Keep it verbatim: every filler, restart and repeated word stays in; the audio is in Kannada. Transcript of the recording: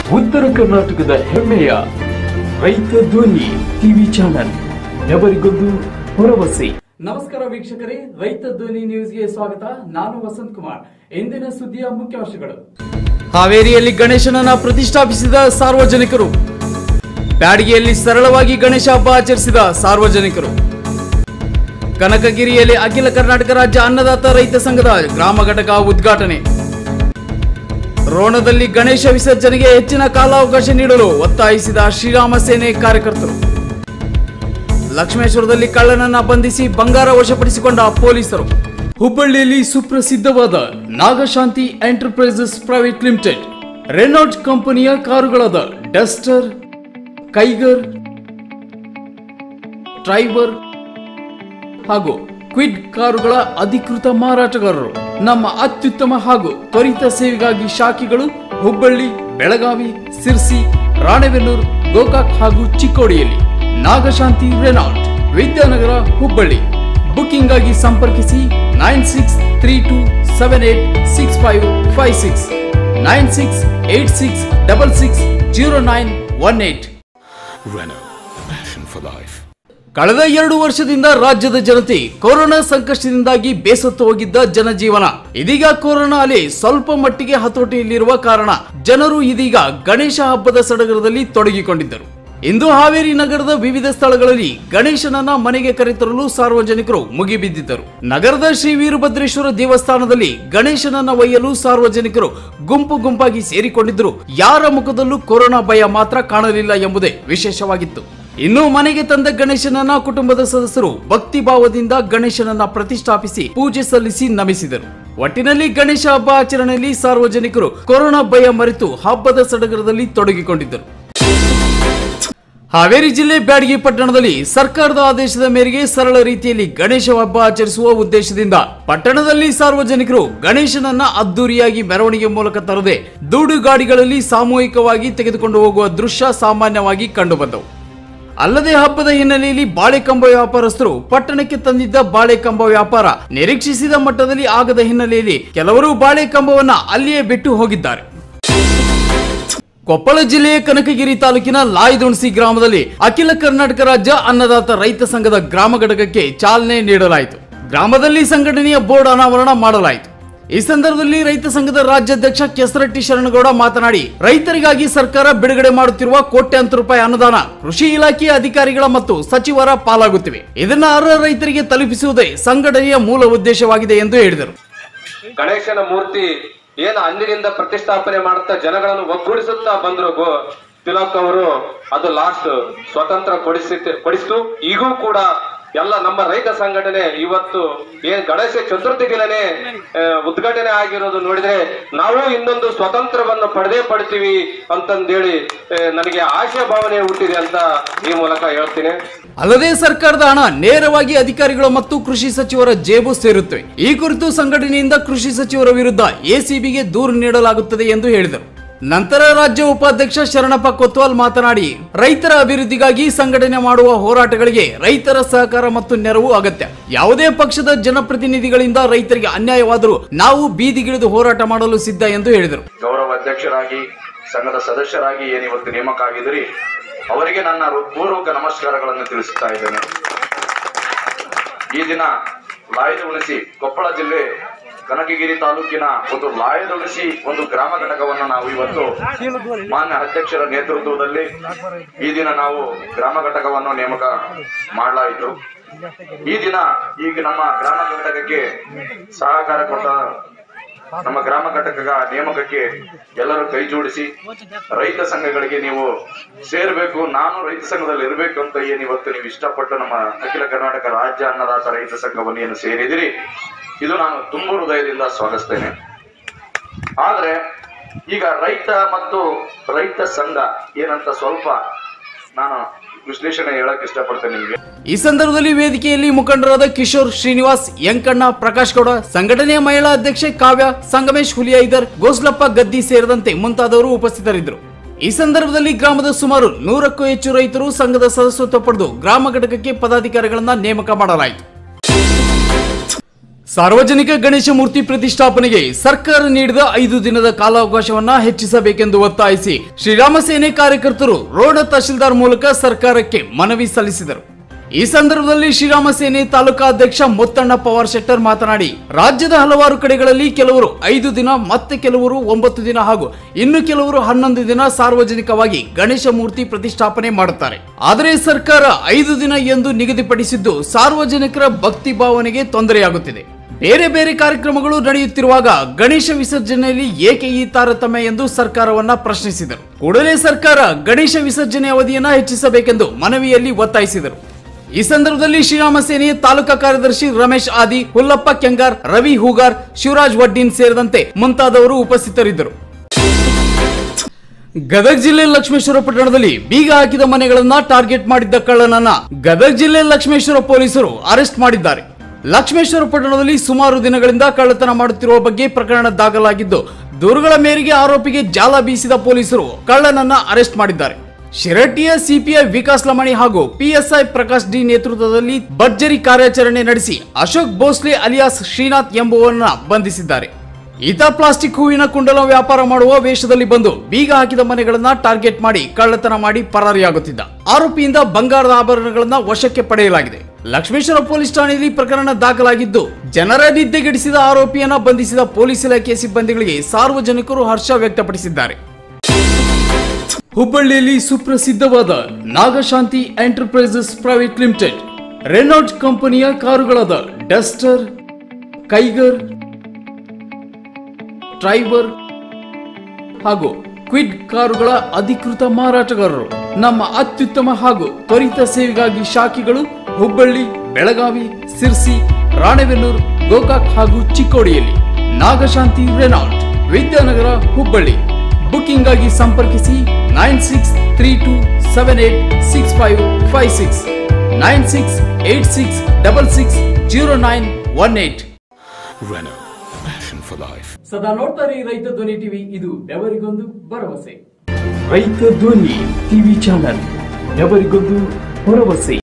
ಉತ್ತರ ಕರ್ನಾಟಕದ ಹೆಮ್ಮೆಯ ರೈತ ಧ್ವನಿ ಟಿವಿ ಚಾನೆಲ್, ఎవరిಗೊಂದು ಭರವಸೆ. ನಮಸ್ಕಾರ ವೀಕ್ಷಕರೇ, ರೈತ ಧ್ವನಿ ನ್ಯೂಸ್ಗೆ ಸ್ವಾಗತ. ನಾನು ವಸಂತ್ ಕುಮಾರ್. ಇಂದಿನ ಸುದ್ದಿಯ ಮುಖ್ಯಾಂಶಗಳು. ಹಾವೇರಿಯಲ್ಲಿ ಗಣೇಶನನ್ನ ಪ್ರತಿಷ್ಠಾಪಿಸಿದ ಸಾರ್ವಜನಿಕರು. ಬ್ಯಾಡಗಿಯಲ್ಲಿ ಸರಳವಾಗಿ ಗಣೇಶ ಹಬ್ಬ ಆಚರಿಸಿದ ಸಾರ್ವಜನಿಕರು. ಕನಕಗಿರಿಯಲ್ಲಿ ಅಖಿಲ ಕರ್ನಾಟಕ ರಾಜ್ಯ ಅನ್ನದಾತ ರೈತ ಸಂಘದ ಗ್ರಾಮ ಘಟಕ ಉದ್ಘಾಟನೆ. ರೋಣದಲ್ಲಿ ಗಣೇಶ ವಿಸರ್ಜನೆಗೆ ಹೆಚ್ಚಿನ ಕಾಲಾವಕಾಶ ನೀಡಲು ಒತ್ತಾಯಿಸಿದ ಶ್ರೀರಾಮ ಸೇನೆ ಕಾರ್ಯಕರ್ತರು. ಲಕ್ಷ್ಮೇಶ್ವರದಲ್ಲಿ ಕಳ್ಳನನ್ನ ಬಂಧಿಸಿ ಬಂಗಾರ ವಶಪಡಿಸಿಕೊಂಡ ಪೊಲೀಸರು. ಹುಬ್ಬಳ್ಳಿಯಲ್ಲಿ ಸುಪ್ರಸಿದ್ಧವಾದ Nagashanti enterprises private limited Renault ಕಂಪನಿಯ ಕಾರುಗಳಾದ ಡಸ್ಟರ್, ಕೈಗರ್, ಟ್ರೈವರ್ ಹಾಗೂ ಕ್ವಿಡ್ ಕಾರುಗಳ ಅಧಿಕೃತ ಮಾರಾಟಗಾರರು. ನಮ್ಮ ಅತ್ಯುತ್ತಮ ಹಾಗೂ ತ್ವರಿತ ಸೇವೆಗಾಗಿ ಶಾಖೆಗಳು ಹುಬ್ಬಳ್ಳಿ, ಬೆಳಗಾವಿ, ಸಿರ್ಸಿ, ರಾಣೆಬೆನ್ನೂರು, ಗೋಕಾಕ್ ಹಾಗೂ ಚಿಕ್ಕೋಡಿಯಲ್ಲಿ. ನಾಗಶಾಂತಿ ರೆನಾಲ್ಟ್, ವಿದ್ಯಾನಗರ, ಹುಬ್ಬಳ್ಳಿ. ಬುಕಿಂಗ್ ಆಗಿ ಸಂಪರ್ಕಿಸಿ nine six three two seven eight six five five six nine six eight six double six zero nine one eight. ಕಳೆದ ಎರಡು ವರ್ಷದಿಂದ ರಾಜ್ಯದ ಜನತೆ ಕೊರೋನಾ ಸಂಕಷ್ಟದಿಂದಾಗಿ ಬೇಸತ್ತು ಹೋಗಿದ್ದ ಜನಜೀವನ ಇದೀಗ ಕೊರೋನಾ ಅಲೆ ಸ್ವಲ್ಪ ಮಟ್ಟಿಗೆ ಹತೋಟಿಯಲ್ಲಿರುವ ಕಾರಣ ಜನರು ಇದೀಗ ಗಣೇಶ ಹಬ್ಬದ ಸಡಗರದಲ್ಲಿ ತೊಡಗಿಕೊಂಡಿದ್ದರು. ಇಂದು ಹಾವೇರಿ ನಗರದ ವಿವಿಧ ಸ್ಥಳಗಳಲ್ಲಿ ಗಣೇಶನನ್ನ ಮನೆಗೆ ಕರೆತರಲು ಸಾರ್ವಜನಿಕರು ಮುಗಿಬಿದ್ದಿದ್ದರು. ನಗರದ ಶ್ರೀ ವೀರಭದ್ರೇಶ್ವರ ದೇವಸ್ಥಾನದಲ್ಲಿ ಗಣೇಶನನ್ನ ಒಯ್ಯಲು ಸಾರ್ವಜನಿಕರು ಗುಂಪು ಗುಂಪಾಗಿ ಸೇರಿಕೊಂಡಿದ್ದರು. ಯಾರ ಮುಖದಲ್ಲೂ ಕೊರೋನಾ ಭಯ ಮಾತ್ರ ಕಾಣಲಿಲ್ಲ ಎಂಬುದೇ ವಿಶೇಷವಾಗಿತ್ತು. ಇನ್ನು ಮನೆಗೆ ತಂದ ಗಣೇಶನನ್ನ ಕುಟುಂಬದ ಸದಸ್ಯರು ಭಕ್ತಿ ಭಾವದಿಂದ ಗಣೇಶನನ್ನ ಪ್ರತಿಷ್ಠಾಪಿಸಿ ಪೂಜೆ ಸಲ್ಲಿಸಿ ನಮಿಸಿದರು. ಒಟ್ಟಿನಲ್ಲಿ ಗಣೇಶ ಹಬ್ಬ ಆಚರಣೆಯಲ್ಲಿ ಸಾರ್ವಜನಿಕರು ಕೊರೋನಾ ಭಯ ಮರೆತು ಹಬ್ಬದ ಸಡಗರದಲ್ಲಿ ತೊಡಗಿಕೊಂಡಿದ್ದರು. ಹಾವೇರಿ ಜಿಲ್ಲೆ ಬ್ಯಾಡಗಿ ಪಟ್ಟಣದಲ್ಲಿ ಸರ್ಕಾರದ ಆದೇಶದ ಮೇರೆಗೆ ಸರಳ ರೀತಿಯಲ್ಲಿ ಗಣೇಶ ಹಬ್ಬ ಆಚರಿಸುವ ಉದ್ದೇಶದಿಂದ ಪಟ್ಟಣದಲ್ಲಿ ಸಾರ್ವಜನಿಕರು ಗಣೇಶನನ್ನ ಅದ್ದೂರಿಯಾಗಿ ಮೆರವಣಿಗೆ ಮೂಲಕ ತರದೆ ದೂಡು ಗಾಡಿಗಳಲ್ಲಿ ಸಾಮೂಹಿಕವಾಗಿ ತೆಗೆದುಕೊಂಡು ಹೋಗುವ ದೃಶ್ಯ ಸಾಮಾನ್ಯವಾಗಿ ಕಂಡುಬಂದವು. ಅಲ್ಲದೆ ಹಬ್ಬದ ಹಿನ್ನೆಲೆಯಲ್ಲಿ ಬಾಳೆಕಂಬ ವ್ಯಾಪಾರಸ್ಥರು ಪಟ್ಟಣಕ್ಕೆ ತಂದಿದ್ದ ಬಾಳೆಕಂಬ ವ್ಯಾಪಾರ ನಿರೀಕ್ಷಿಸಿದ ಮಟ್ಟದಲ್ಲಿ ಆಗದ ಹಿನ್ನೆಲೆಯಲ್ಲಿ ಕೆಲವರು ಬಾಳೆಕಂಬವನ್ನ ಅಲ್ಲಿಯೇ ಬಿಟ್ಟು ಹೋಗಿದ್ದಾರೆ. ಕೊಪ್ಪಳ ಜಿಲ್ಲೆಯ ಕನಕಗಿರಿ ತಾಲೂಕಿನ ಲಾಯದುಣಸಿ ಗ್ರಾಮದಲ್ಲಿ ಅಖಿಲ ಕರ್ನಾಟಕ ರಾಜ್ಯ ಅನ್ನದಾತ ರೈತ ಸಂಘದ ಗ್ರಾಮ ಘಟಕಕ್ಕೆ ಚಾಲನೆ ನೀಡಲಾಯಿತು. ಗ್ರಾಮದಲ್ಲಿ ಸಂಘಟನೆಯ ಬೋರ್ಡ್ ಅನಾವರಣ ಮಾಡಲಾಯಿತು. ಈ ಸಂದರ್ಭದಲ್ಲಿ ರೈತ ಸಂಘದ ರಾಜ್ಯಾಧ್ಯಕ್ಷ ಕೆಸರಟ್ಟಿ ಶರಣಗೌಡ ಮಾತನಾಡಿ, ರೈತರಿಗಾಗಿ ಸರ್ಕಾರ ಬಿಡುಗಡೆ ಮಾಡುತ್ತಿರುವ ಕೋಟ್ಯಾಂತರ ರೂಪಾಯಿ ಅನುದಾನ ಕೃಷಿ ಇಲಾಖೆಯ ಅಧಿಕಾರಿಗಳ ಮತ್ತು ಸಚಿವರ ಪಾಲಾಗುತ್ತಿವೆ. ಇದನ್ನ ಅರ್ಹ ರೈತರಿಗೆ ತಲುಪಿಸುವುದೇ ಸಂಘಟನೆಯ ಮೂಲ ಉದ್ದೇಶವಾಗಿದೆ ಎಂದು ಹೇಳಿದರು. ಗಣೇಶನ ಮೂರ್ತಿ ಏನು ಅಂದಿನಿಂದ ಪ್ರತಿಷ್ಠಾಪನೆ ಮಾಡುತ್ತಾ ಜನಗಳನ್ನು ಒಗ್ಗೂಡಿಸುತ್ತಾ ಬಂದ್ರು ತಿಲಕ್ ಅವರು, ಅದು ಲಾಸ್ಟ್ ಸ್ವತಂತ್ರ ಕೊಡಿಸಿ ಕೊಡಿಸಿತು. ಈಗೂ ಕೂಡ ಎಲ್ಲ ನಮ್ಮ ರೈತ ಸಂಘಟನೆ ಇವತ್ತು ಏನ್ ಗಣೇಶ ಚತುರ್ಥಿ ದಿನನೇ ಉದ್ಘಾಟನೆ ಆಗಿರೋದು ನೋಡಿದ್ರೆ ನಾವು ಇನ್ನೊಂದು ಸ್ವತಂತ್ರವನ್ನು ಪಡೆದೇ ಪಡ್ತೀವಿ ಅಂತಂದೇಳಿ ನನಗೆ ಆಶಯ ಭಾವನೆ ಹುಟ್ಟಿದೆ ಅಂತ ಈ ಮೂಲಕ ಹೇಳ್ತೀನಿ. ಅಲ್ಲದೆ ಸರ್ಕಾರದ ಹಣ ನೇರವಾಗಿ ಅಧಿಕಾರಿಗಳು ಮತ್ತು ಕೃಷಿ ಸಚಿವರ ಜೇಬು ಸೇರುತ್ತವೆ. ಈ ಕುರಿತು ಸಂಘಟನೆಯಿಂದ ಕೃಷಿ ಸಚಿವರ ವಿರುದ್ಧ ಎಸಿಬಿಗೆ ದೂರು ನೀಡಲಾಗುತ್ತದೆ ಎಂದು ಹೇಳಿದರು. ನಂತರ ರಾಜ್ಯ ಉಪಾಧ್ಯಕ್ಷ ಶರಣಪ್ಪ ಕೊತ್ವಾಲ್ ಮಾತನಾಡಿ, ರೈತರ ಅಭಿವೃದ್ಧಿಗಾಗಿ ಸಂಘಟನೆ ಮಾಡುವ ಹೋರಾಟಗಳಿಗೆ ರೈತರ ಸಹಕಾರ ಮತ್ತು ನೆರವು ಅಗತ್ಯ. ಯಾವುದೇ ಪಕ್ಷದ ಜನಪ್ರತಿನಿಧಿಗಳಿಂದ ರೈತರಿಗೆ ಅನ್ಯಾಯವಾದರೂ ನಾವು ಬೀದಿಗಿಳಿದು ಹೋರಾಟ ಮಾಡಲು ಸಿದ್ಧ ಎಂದು ಹೇಳಿದರು. ಗೌರವ ಅಧ್ಯಕ್ಷರಾಗಿ ಸಂಘದ ಸದಸ್ಯರಾಗಿ ಏನಿವತ್ತು ನೇಮಕ ಆಗಿದ್ರಿ ಅವರಿಗೆ ನನ್ನ ಪೂರ್ವಕ ನಮಸ್ಕಾರಗಳನ್ನು ತಿಳಿಸುತ್ತಾ ಇದ್ದೇನೆ. ಈ ದಿನ ಲಾಯದುಣಸಿ ಕೊಪ್ಪಳ ಜಿಲ್ಲೆ ಕನಕಗಿರಿ ತಾಲೂಕಿನ ಒಂದು ಲಾಯದುಣಸಿ ಒಂದು ಗ್ರಾಮ ಘಟಕವನ್ನು ನಾವು ಇವತ್ತು ಮಾನ್ಯ ಅಧ್ಯಕ್ಷರ ನೇತೃತ್ವದಲ್ಲಿ ಈ ದಿನ ನಾವು ಗ್ರಾಮ ಘಟಕವನ್ನು ನೇಮಕ ಮಾಡಲಾಯಿತು. ಈ ದಿನ ಈಗ ನಮ್ಮ ಗ್ರಾಮ ಘಟಕಕ್ಕೆ ಸಹಕಾರ ಕೊಟ್ಟ ನಮ್ಮ ಗ್ರಾಮ ಘಟಕ ನೇಮಕಕ್ಕೆ ಎಲ್ಲರೂ ಕೈ ಜೋಡಿಸಿ ರೈತ ಸಂಘಗಳಿಗೆ ನೀವು ಸೇರ್ಬೇಕು, ನಾನು ರೈತ ಸಂಘದಲ್ಲಿ ಇರಬೇಕು ಅಂತ ಏನ್ ಇವತ್ತು ನೀವು ಇಷ್ಟಪಟ್ಟು ನಮ್ಮ ಅಖಿಲ ಕರ್ನಾಟಕ ರಾಜ್ಯ ಅನ್ನದಾತ ರೈತ ಸಂಘವನ್ನು ಏನು ಸೇರಿದಿರಿ, ಇದು ನಾನು ತುಂಬ ಹೃದಯದಿಂದ ಸ್ವಾಗತಿಸ್ತೇನೆ. ಆದ್ರೆ ಈಗ ರೈತ ಮತ್ತು ರೈತ ಸಂಘ ಏನಂತ ಸ್ವಲ್ಪ ನಾನು ವಿಶ್ಲೇಷಣೆ ಹೇಳಕ್ ಇಷ್ಟಪಡ್ತೇನೆ ನಿಮಗೆ. ಈ ಸಂದರ್ಭದಲ್ಲಿ ವೇದಿಕೆಯಲ್ಲಿ ಮುಖಂಡರಾದ ಕಿಶೋರ್, ಶ್ರೀನಿವಾಸ್, ಯಂಕಣ್ಣ, ಪ್ರಕಾಶ್ ಗೌಡ, ಸಂಘಟನೆಯ ಮಹಿಳಾ ಅಧ್ಯಕ್ಷೆ ಕಾವ್ಯ, ಸಂಗಮೇಶ್ ಹುಲಿಯೈದರ್, ಗೋಸ್ಲಪ್ಪ ಗದ್ದಿ ಸೇರಿದಂತೆ ಮುಂತಾದವರು ಉಪಸ್ಥಿತರಿದ್ದರು. ಈ ಸಂದರ್ಭದಲ್ಲಿ ಗ್ರಾಮದ ಸುಮಾರು ನೂರಕ್ಕೂ ಹೆಚ್ಚು ರೈತರು ಸಂಘದ ಸದಸ್ಯತ್ವ ಪಡೆದು ಗ್ರಾಮ ಘಟಕಕ್ಕೆ ಪದಾಧಿಕಾರಿಗಳನ್ನ ನೇಮಕ ಮಾಡಲಾಯಿತು. ಸಾರ್ವಜನಿಕ ಗಣೇಶ ಮೂರ್ತಿ ಪ್ರತಿಷ್ಠಾಪನೆಗೆ ಸರ್ಕಾರ ನೀಡಿದ ಐದು ದಿನದ ಕಾಲಾವಕಾಶವನ್ನ ಹೆಚ್ಚಿಸಬೇಕೆಂದು ಒತ್ತಾಯಿಸಿ ಶ್ರೀರಾಮ ಸೇನೆ ಕಾರ್ಯಕರ್ತರು ರೋಣ ತಹಶೀಲ್ದಾರ್ ಮೂಲಕ ಸರ್ಕಾರಕ್ಕೆ ಮನವಿ ಸಲ್ಲಿಸಿದರು. ಈ ಸಂದರ್ಭದಲ್ಲಿ ಶ್ರೀರಾಮ ಸೇನೆ ತಾಲೂಕಾಧ್ಯಕ್ಷ ಮುತ್ತಣ್ಣ ಪವಾರ್ ಶೆಟ್ಟರ್ ಮಾತನಾಡಿ, ರಾಜ್ಯದ ಹಲವಾರು ಕಡೆಗಳಲ್ಲಿ ಕೆಲವರು ಐದು ದಿನ, ಮತ್ತೆ ಕೆಲವರು ಒಂಬತ್ತು ದಿನ ಹಾಗೂ ಇನ್ನು ಕೆಲವರು ಹನ್ನೊಂದು ದಿನ ಸಾರ್ವಜನಿಕವಾಗಿ ಗಣೇಶ ಮೂರ್ತಿ ಪ್ರತಿಷ್ಠಾಪನೆ ಮಾಡುತ್ತಾರೆ. ಆದರೆ ಸರ್ಕಾರ ಐದು ದಿನ ಎಂದು ನಿಗದಿಪಡಿಸಿದ್ದು ಸಾರ್ವಜನಿಕರ ಭಕ್ತಿ ಭಾವನೆಗೆ ತೊಂದರೆಯಾಗುತ್ತಿದೆ. ಬೇರೆ ಬೇರೆ ಕಾರ್ಯಕ್ರಮಗಳು ನಡೆಯುತ್ತಿರುವಾಗ ಗಣೇಶ ವಿಸರ್ಜನೆಯಲ್ಲಿ ಏಕೆ ಈ ತಾರತಮ್ಯ ಎಂದು ಸರ್ಕಾರವನ್ನ ಪ್ರಶ್ನಿಸಿದರು. ಕೂಡಲೇ ಸರ್ಕಾರ ಗಣೇಶ ವಿಸರ್ಜನೆ ಅವಧಿಯನ್ನ ಹೆಚ್ಚಿಸಬೇಕೆಂದು ಮನವಿಯಲ್ಲಿ ಒತ್ತಾಯಿಸಿದರು. ಈ ಸಂದರ್ಭದಲ್ಲಿ ಶ್ರೀರಾಮ ಸೇನೆಯ ತಾಲೂಕಾ ಕಾರ್ಯದರ್ಶಿ ರಮೇಶ್ ಆದಿ, ಹುಲ್ಲಪ್ಪ ಕೆಂಗಾರ್, ರವಿ ಹೂಗಾರ್, ಶಿವರಾಜ್ ವಡ್ಡೀನ್ ಸೇರಿದಂತೆ ಮುಂತಾದವರು ಉಪಸ್ಥಿತರಿದ್ದರು. ಗದಗ ಜಿಲ್ಲೆ ಲಕ್ಷ್ಮೇಶ್ವರ ಪಟ್ಟಣದಲ್ಲಿ ಬೀಗ ಹಾಕಿದ ಮನೆಗಳನ್ನ ಟಾರ್ಗೆಟ್ ಮಾಡಿದ್ದ ಕಳ್ಳನನ್ನ ಗದಗ ಜಿಲ್ಲೆ ಲಕ್ಷ್ಮೇಶ್ವರ ಪೊಲೀಸರು ಅರೆಸ್ಟ್ ಮಾಡಿದ್ದಾರೆ. ಲಕ್ಷ್ಮೇಶ್ವರ ಪಟ್ಟಣದಲ್ಲಿ ಸುಮಾರು ದಿನಗಳಿಂದ ಕಳ್ಳತನ ಮಾಡುತ್ತಿರುವ ಬಗ್ಗೆ ಪ್ರಕರಣ ದಾಖಲಾಗಿದ್ದು, ದೂರುಗಳ ಮೇರೆಗೆ ಆರೋಪಿಗೆ ಜಾಲ ಬೀಸಿದ ಪೊಲೀಸರು ಕಳ್ಳನನ್ನ ಅರೆಸ್ಟ್ ಮಾಡಿದ್ದಾರೆ. ಶಿರಟ್ಟಿಯ ಸಿಪಿಐ ವಿಕಾಸ್ ಲಮಣಿ ಹಾಗೂ ಪಿಎಸ್ಐ ಪ್ರಕಾಶ್ ಡಿ ನೇತೃತ್ವದಲ್ಲಿ ಭರ್ಜರಿ ಕಾರ್ಯಾಚರಣೆ ನಡೆಸಿ ಅಶೋಕ್ ಭೋಸ್ಲೆ ಅಲಿಯಾಸ್ ಶ್ರೀನಾಥ್ ಎಂಬುವರನ್ನ ಬಂಧಿಸಿದ್ದಾರೆ. ಈತ ಪ್ಲಾಸ್ಟಿಕ್ ಹೂವಿನ ಕುಂಡಲ ವ್ಯಾಪಾರ ಮಾಡುವ ವೇಷದಲ್ಲಿ ಬಂದು ಬೀಗ ಹಾಕಿದ ಮನೆಗಳನ್ನ ಟಾರ್ಗೆಟ್ ಮಾಡಿ ಕಳ್ಳತನ ಮಾಡಿ ಪರಾರಿಯಾಗುತ್ತಿದ್ದ. ಆರೋಪಿಯಿಂದ ಬಂಗಾರದ ಆಭರಣಗಳನ್ನ ವಶಕ್ಕೆ ಪಡೆಯಲಾಗಿದೆ. ಲಕ್ಷ್ಮೇಶ್ವರ ಪೊಲೀಸ್ ಠಾಣೆಯಲ್ಲಿ ಪ್ರಕರಣ ದಾಖಲಾಗಿದ್ದು, ಜನರ ನಿದ್ದೆಗೆಡಿಸಿದ ಆರೋಪಿಯನ್ನ ಬಂಧಿಸಿದ ಪೊಲೀಸ್ ಇಲಾಖೆ ಸಿಬ್ಬಂದಿಗಳಿಗೆ ಸಾರ್ವಜನಿಕರು ಹರ್ಷ ವ್ಯಕ್ತಪಡಿಸಿದ್ದಾರೆ. ಹುಬ್ಬಳ್ಳಿಯಲ್ಲಿ ಸುಪ್ರಸಿದ್ಧವಾದ Nagashanti enterprises private limited Renault ಕಂಪನಿಯ ಕಾರುಗಳಾದ ಡಸ್ಟರ್, ಕೈಗರ್, ಟ್ರೈಬರ್ ಹಾಗೂ ಕ್ವಿಡ್ ಕಾರುಗಳ ಅಧಿಕೃತ ಮಾರಾಟಗಾರರು. ನಮ್ಮ ಅತ್ಯುತ್ತಮ ಹಾಗೂ ತ್ವರಿತ ಸೇವೆಗಾಗಿ ಶಾಖೆಗಳು ಹುಬ್ಬಳ್ಳಿ, ಬೆಳಗಾವಿ, ಸಿರ್ಸಿ, ರಾಣೆಬೆನ್ನೂರು, ಗೋಕಾಕ್ ಹಾಗೂ ಚಿಕ್ಕೋಡಿಯಲ್ಲಿ. ನಾಗಶಾಂತಿ ರೆನಾಲ್ಟ್, ವಿದ್ಯಾನಗರ, ಹುಬ್ಬಳ್ಳಿ. ಬುಕಿಂಗ್ ಆಗಿ ಸಂಪರ್ಕಿಸಿ nine six three two seven eight six five five six nine six eight six double six zero nine one eight. ಸದಾ ನೋಡ್ತಾರೆ ರೈತ ಧ್ವನಿ ಟಿವಿ, ಇದು ಬೆವರಿಗೊಂದು ಭರವಸೆ. ರೈತ ಧ್ವನಿ ಟಿವಿ ಚಾನಲ್, ಬೆವರಿಗೊಂದು ಭರವಸೆ.